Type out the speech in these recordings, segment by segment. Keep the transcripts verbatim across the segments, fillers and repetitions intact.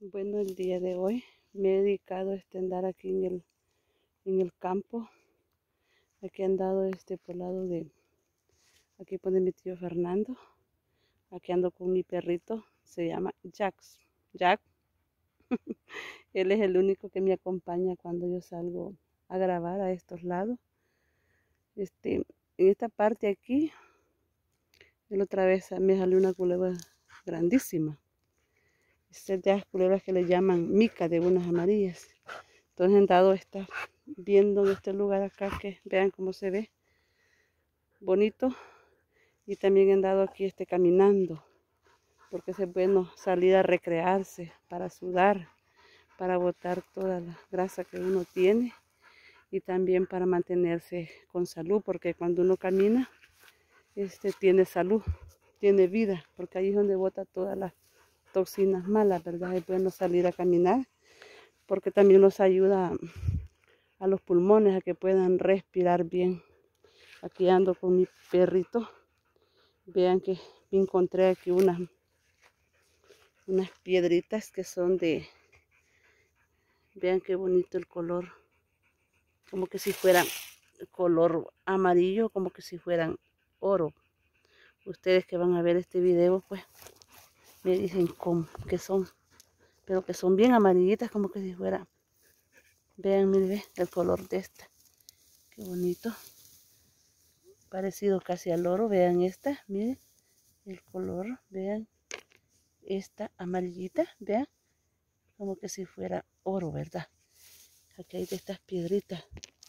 Bueno, el día de hoy me he dedicado este, a andar aquí en el, en el campo. Aquí he andado este, por el lado de, aquí pone mi tío Fernando. Aquí ando con mi perrito, se llama Jax. Jack. Él es el único que me acompaña cuando yo salgo a grabar a estos lados. Este, en esta parte aquí, la otra vez me salió una culebra grandísima. Estas de las culebras que le llaman mica, de unas amarillas. Entonces han dado esta, viendo en este lugar acá, que vean cómo se ve bonito. Y también han dado aquí este caminando, porque es bueno salir a recrearse, para sudar, para botar toda la grasa que uno tiene y también para mantenerse con salud, porque cuando uno camina este tiene salud, tiene vida, porque ahí es donde bota todas las toxinas malas, ¿verdad? Es bueno salir a caminar porque también nos ayuda a los pulmones a que puedan respirar bien. Aquí ando con mi perrito. Vean que encontré aquí unas unas piedritas que son de, vean qué bonito el color, como que si fueran color amarillo, como que si fueran oro. Ustedes que van a ver este video pues me dicen cómo que son, pero que son bien amarillitas, como que si fuera, vean, miren el color de esta, qué bonito, parecido casi al oro. Vean esta, miren el color, vean esta amarillita, vean como que si fuera oro, ¿verdad? Aquí hay de estas piedritas.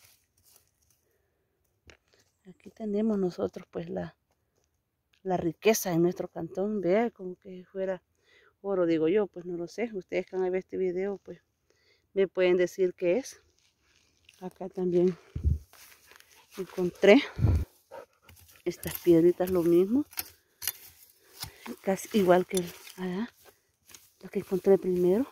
Aquí tenemos nosotros pues la, la riqueza en nuestro cantón. Vean como que fuera oro, digo yo, pues no lo sé. Ustedes que van a ver este video pues me pueden decir qué es. Acá también encontré estas piedritas, lo mismo, casi igual que allá, la que encontré primero.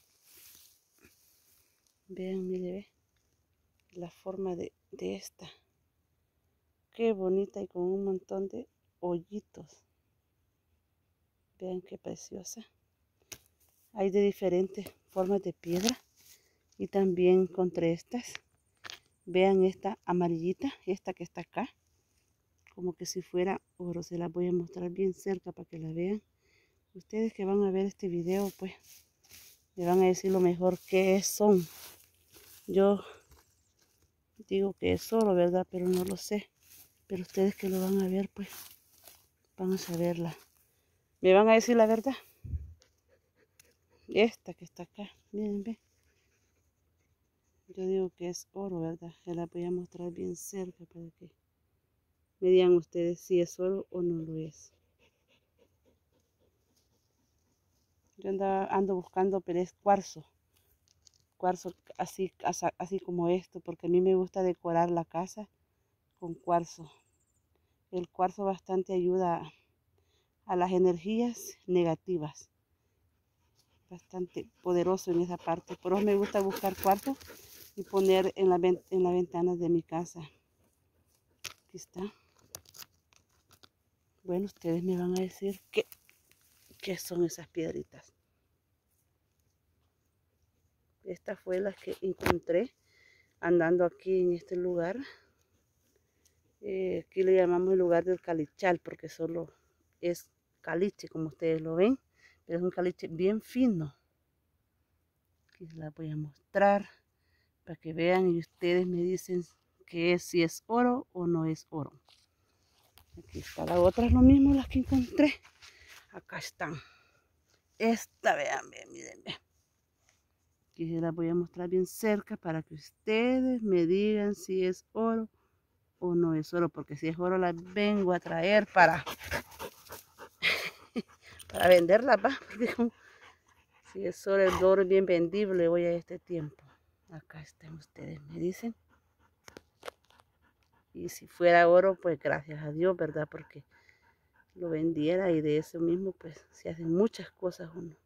Vean, mire, ve la forma de, de esta, qué bonita, y con un montón de hoyitos. Vean qué preciosa. Hay de diferentes formas de piedra. Y también encontré estas. Vean esta amarillita, esta que está acá, como que si fuera oro. Se las voy a mostrar bien cerca para que la vean. Ustedes que van a ver este video pues me van a decir lo mejor qué son. Yo digo que es oro, ¿verdad? Pero no lo sé. Pero ustedes que lo van a ver pues van a saberla. Me van a decir la verdad. Esta que está acá, miren, ve. Yo digo que es oro, ¿verdad? Se la voy a mostrar bien cerca para que me digan ustedes si es oro o no lo es. Yo andaba, ando buscando, pero es cuarzo. Cuarzo así, así como esto, porque a mí me gusta decorar la casa con cuarzo. El cuarzo bastante ayuda a las energías negativas. Bastante poderoso en esa parte. Por eso me gusta buscar cuarzo y poner en la, en la ventana de mi casa. Aquí está. Bueno, ustedes me van a decir qué, qué son esas piedritas. Esta fue la que encontré andando aquí en este lugar. Eh, aquí le llamamos el lugar del calichal porque solo es caliche, como ustedes lo ven. Pero es un caliche bien fino. Aquí se la voy a mostrar para que vean y ustedes me dicen que es, si es oro o no es oro. Aquí está la otra, es lo mismo las que encontré. Acá están. Esta, vean, vean, miren, vean. Aquí se las voy a mostrar bien cerca para que ustedes me digan si es oro o no es oro, porque si es oro la vengo a traer para para venderla, ¿va? Si es oro, el oro es bien vendible hoy a este tiempo. Acá están, ustedes me dicen. Y si fuera oro, pues gracias a Dios, ¿verdad? Porque lo vendiera y de eso mismo pues se hacen muchas cosas uno.